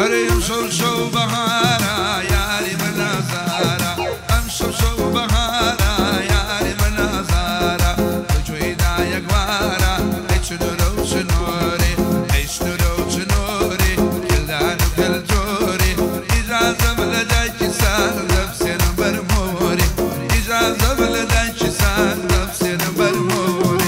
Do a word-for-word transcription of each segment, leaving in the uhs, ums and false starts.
أريم شو شو بهارا ياري منازارا أم شو شو بهارا ياري منازارا جويدا يقوارا إيش نورو شنوري إيش نورو شنوري كلانو كل جوري إجازة بلدك سان نفسين برموري إجازة بلدك سان نفسين برموري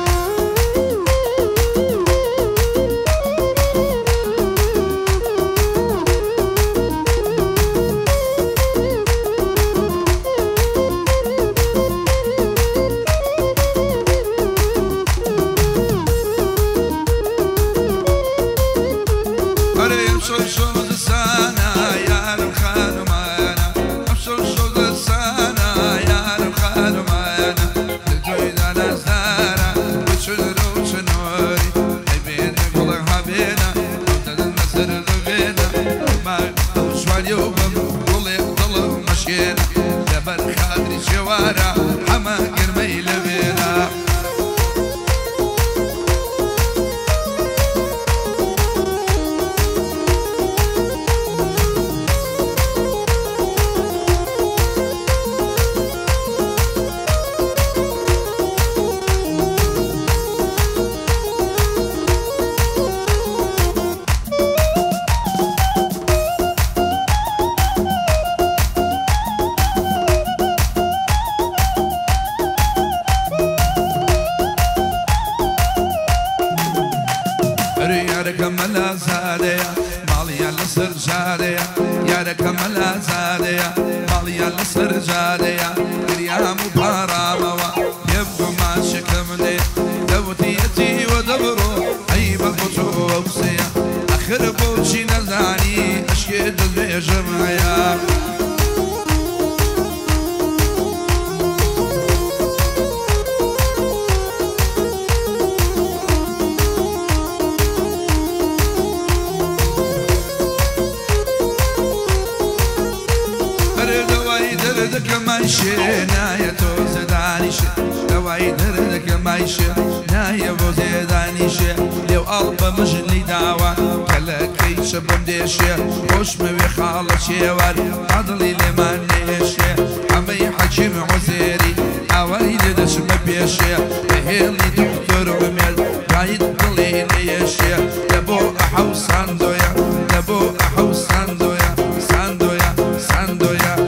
شو شو دسانا يا رخان معانا شو شو دسانا يا رخان معانا الجويد على زارة وشنو وشنوري حبين قول حبينا وتد المسر ذبينا ما وشو اليوم قولي ضل مشينا جبل خاطري شوارع حما قرمي لبينا كملا زاديا ماليا لسر جاديا يا كملا زاديا ماليا لسر جاديا يا مبارا يبقى ما شكمني دوتيتي ودبرو عيب البطو وبسيا اخر بوشي نزاني اشكيد الجمعيا دردك مايشي نايا توز دانيشي دواي دردك مايشي نايا بوزي دانيشي لو قلب مجلي داوا كلكي شبم ديشي وش موي خالة شيوار عضلي لمن نيشي عمي حجيم عزيري عوالي ددش مبيشي بهيلي دكتور بميل قايد قلي ليشي لبو احو ساندويا لبو احو ساندويا ساندويا ساندويا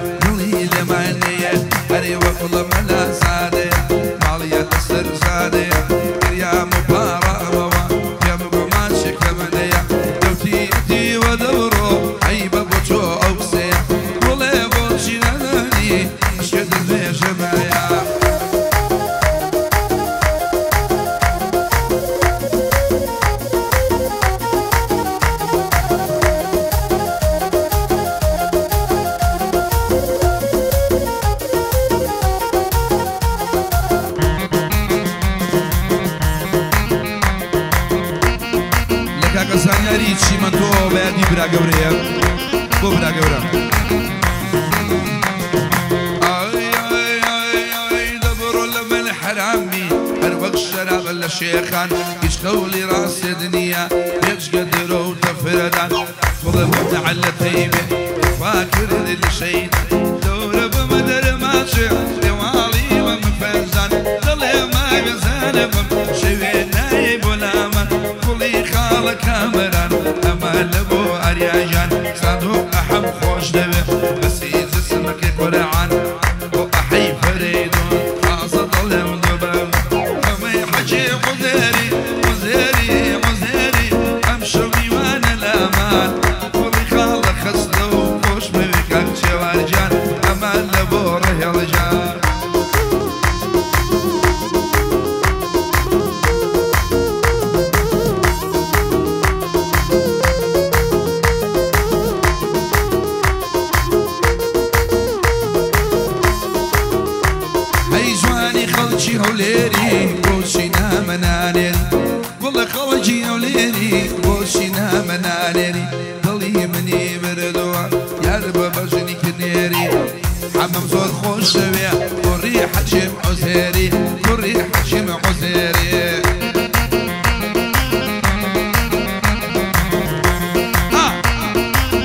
هري وقل ملا زاديا ماليا تسر زاديا يا مبارا بوا يا مبما شكمنيا دوتي يدي ودورو عيب بوتو اوسيا ولا بوشي ناني اشكد في جمايا Ricci ma tu vedi braga brea Bo braga brea Ay ay ay ay دبروا لما الحرامي حربق الشراب الا شيخان يشكوا لي راس دنيا يش قدروا تفردان وضربت على تيبه فاكر للشيء دور بمدر ماشي دوالي ومفزان ضلي ما بزان شوي نايب ولا من كلي خال كامران اما لبو ارياجان صادو احب خوش دبه بس يزسمك قرعان واحي فريدون خاصة ظلم دبل اما يحجي مزيري مزيري مزيري امشوي وانا الامان كلي خال خسلو خوش ببكك شوارجان اما لبو رهيالجان خلجي وليري بوشينا منانيري والله خلجي وليري بوشينا منانيري ضلي مني بردوا يا رب بجني كنيري حمام زور خوش بيا وريح حجم عزيري وريح حجم عزيري آه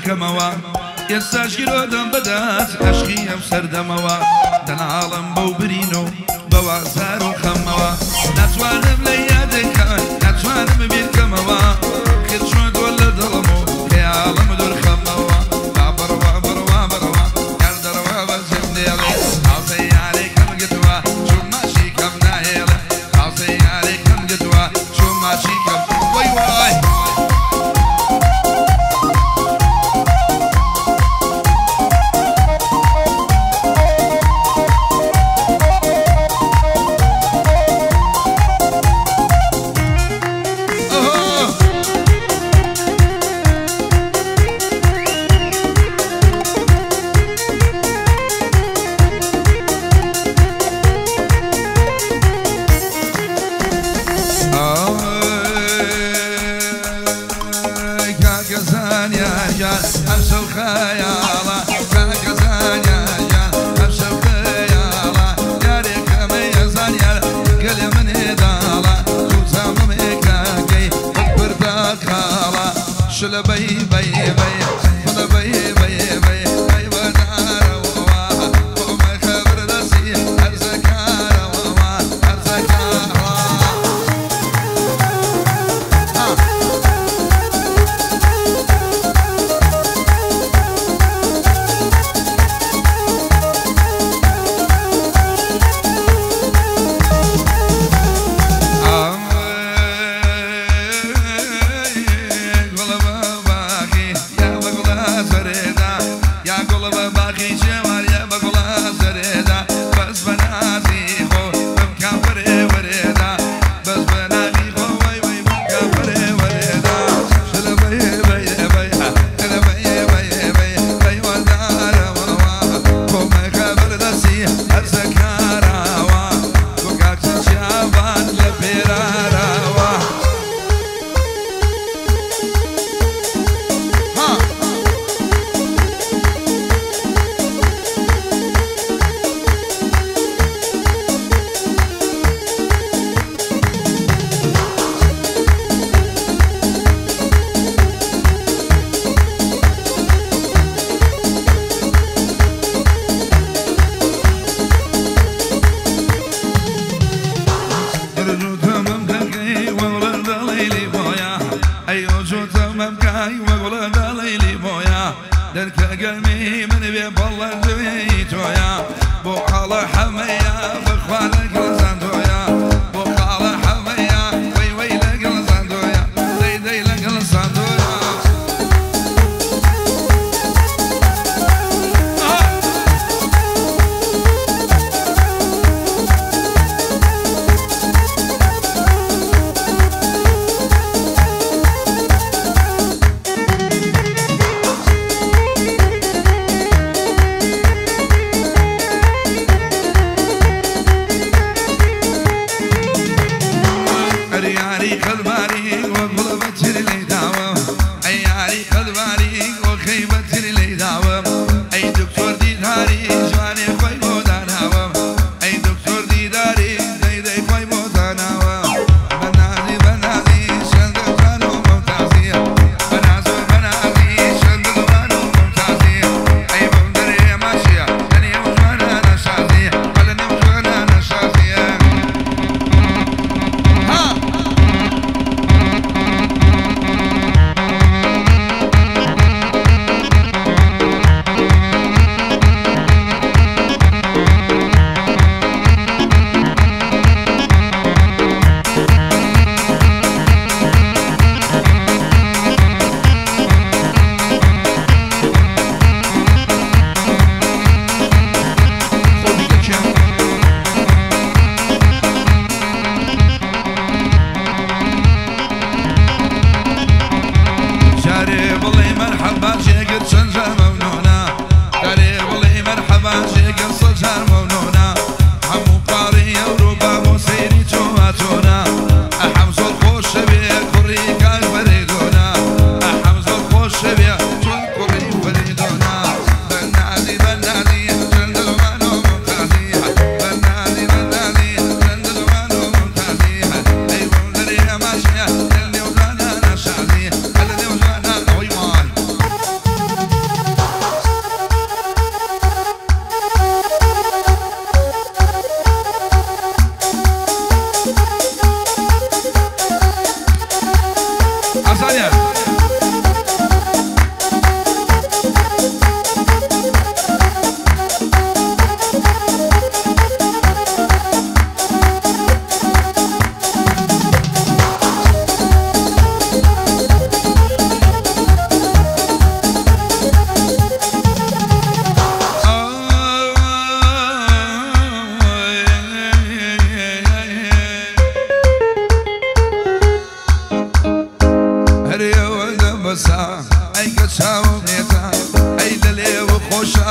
دەکەمەوە ئێستاشگیرۆ دەم بەدات عەشقی ئەم سەردەمەوە دەناڵم بەو برین و بەوازار و خەمەوە ناتوانم لە یادەکەن ناتوانم بیرکەمەوە کرد چۆن دۆ لە دڵم و خەیاڵم دوور خەمەوە با بڕوا بڕوا بڕوا یار دەڕەوە بەزم دێڵێ هاوسەی یارێکم گتووە چوو ماشی کەم ناهێڵێ هاوسەی یارێکم گتووە چوو ماشی کەم وای وای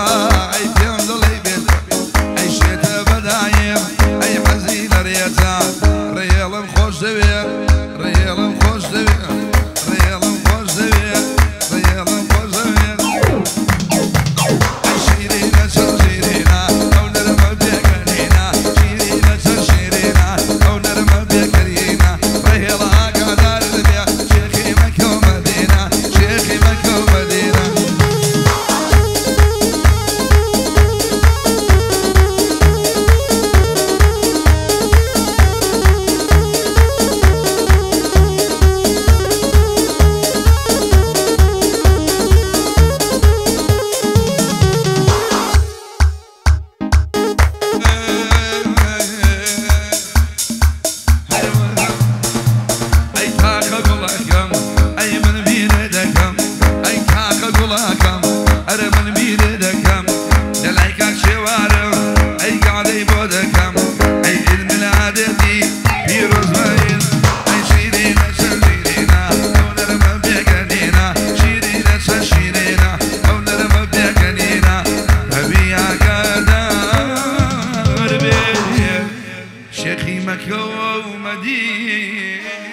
أي بيان ضلي بيت أي شيتا بدايم أي حزين ريتا ريال مخوش دبير ريال مخوش دبير ريال مخوش دبير ريال مخوش دبير أي شيرينا شيرينا أو نرمى بيكرينا شيرينا شيرينا أو نرمى بيكرينا ريال قادر دبير شيخي مكة ومدينة شيخي مكة ومدينة شيخي مكة ومدينة